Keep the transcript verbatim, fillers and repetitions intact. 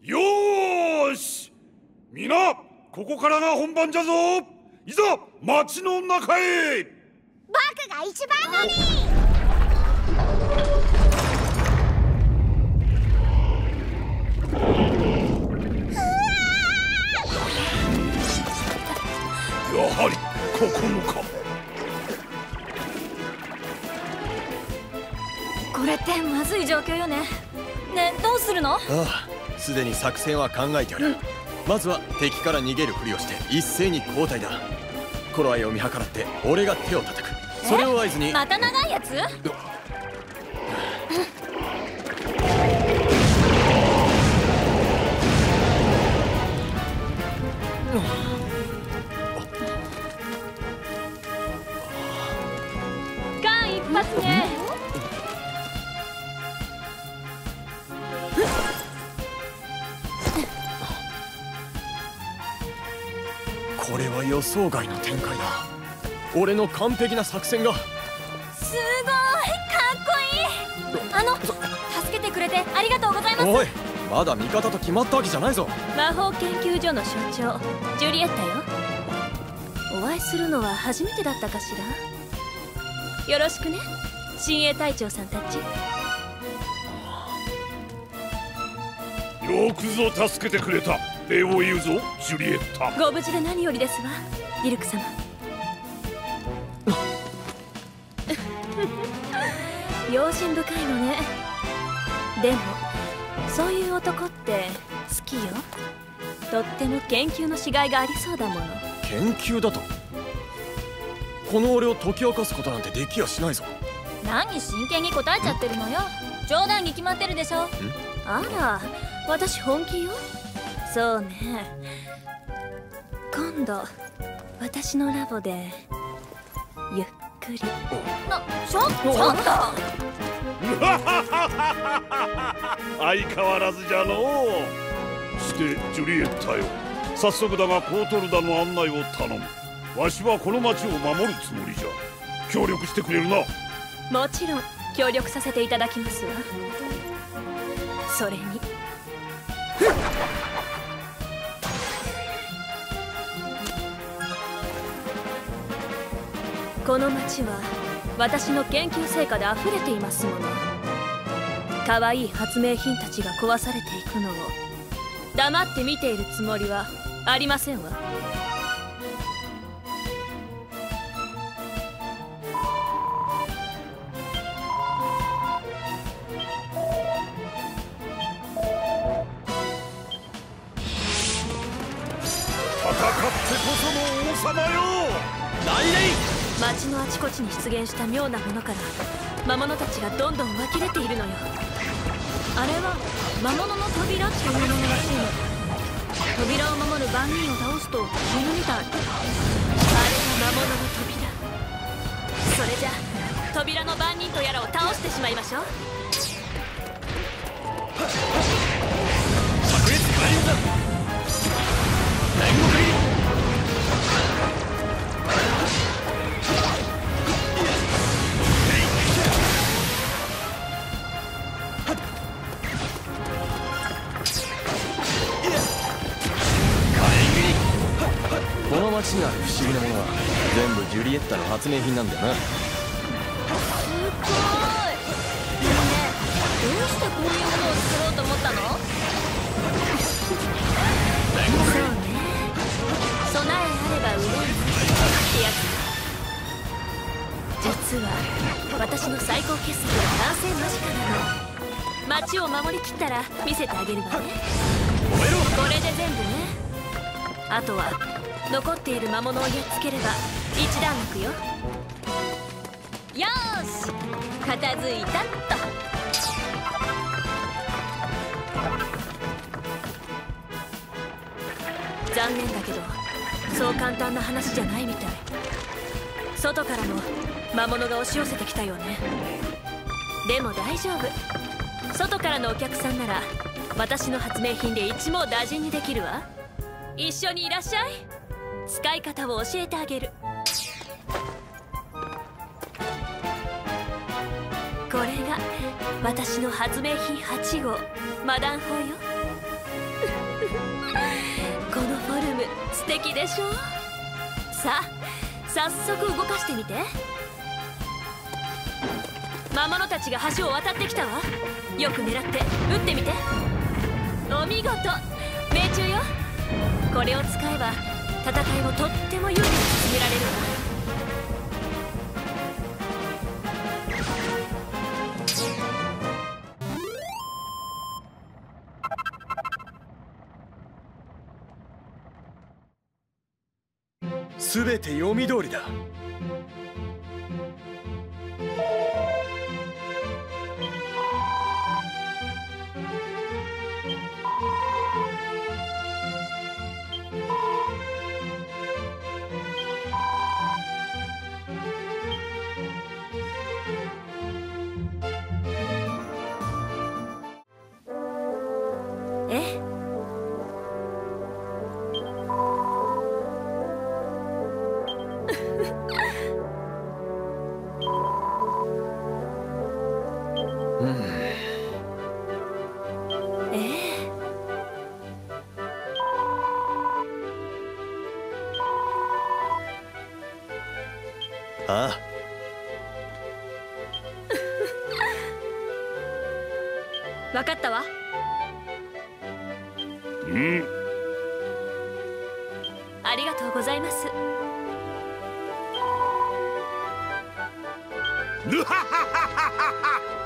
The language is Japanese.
よーし、皆ここからが本番じゃぞ。いざ町の中へ。 僕が一番乗り。 やはりここもか。 これってまずい状況よね。ね、どうするの？ ああ、すでに作戦は考えてある。まずは敵から逃げるふりをして一斉に交代だ。頃合いを見計らって俺が手を叩く。それを合図に。 また長いやつ？間一髪ね。 これは予想外の展開だ。俺の完璧な作戦が。 すごいかっこいい。あの、助けてくれてありがとうございます。 おい、まだ味方と決まったわけじゃないぞ。 魔法研究所の所長ジュリエッタよ。お会いするのは初めてだったかしら。よろしくね、親衛隊長さんたち。 よくぞ助けてくれた。礼を言うぞジュリエッタ。 ご無事で何よりですわ、ディルク様。用心深いのね。でもそういう男って好きよ。とっても研究のしがいがありそうだもの。 研究だと？この俺を解き明かすことなんてできやしないぞ。 何真剣に答えちゃってるのよ。冗談に決まってるでしょ。あら、私本気よ。そうね、今度私のラボでゆっくり。な、ちょっとちょっと相変わらずじゃのう。してジュリエッタよ、早速だがコートルダの案内を頼む。わしはこの町を守るつもりじゃ。協力してくれるな。 もちろん協力させていただきますわ。それにこの町は私の研究成果で溢れていますもの。可愛い発明品たちが壊されていくのを黙って見ているつもりはありませんわ。 戦ってこその王様よ。 来年町のあちこちに出現した妙なものから魔物たちがどんどん湧き出ているのよ。あれは魔物の扉っていうものらしいの。扉を守る番人を倒すと死ぬみたい。あれが魔物の扉。それじゃ扉の番人とやらを倒してしまいましょう。 炸裂開運だ。煉獄入り。この町にある不思議なものは全部ジュリエッタの発明品なんだよな。 すごい。ねえ、どうしてこういうものを作ろうと思ったの？そうね、備えあれば憂いってやつ。実は私の最高傑作は完成間近なの。町を守りきったら見せてあげるわね。これで全部ね。あとは残っている魔物をやっつければ一段落よ。よーし、片付いたっと。残念だけどそう簡単な話じゃないみたい。外からも魔物が押し寄せてきたよね。でも大丈夫。外からのお客さんなら私の発明品で一網打尽にできるわ。一緒にいらっしゃい。使い方を教えてあげる。これが私の発明品はち号魔弾砲よ。 このフォルム素敵でしょ。さあ早速動かしてみて。魔物たちが橋を渡ってきたわ。よく狙って撃ってみて。お見事、命中よ。これを使えば戦いをとっても有利に進められるわ。 すべて読み通りだ。 えああ、 分かったわ。 うん。 ありがとうございます。 ぬははははは。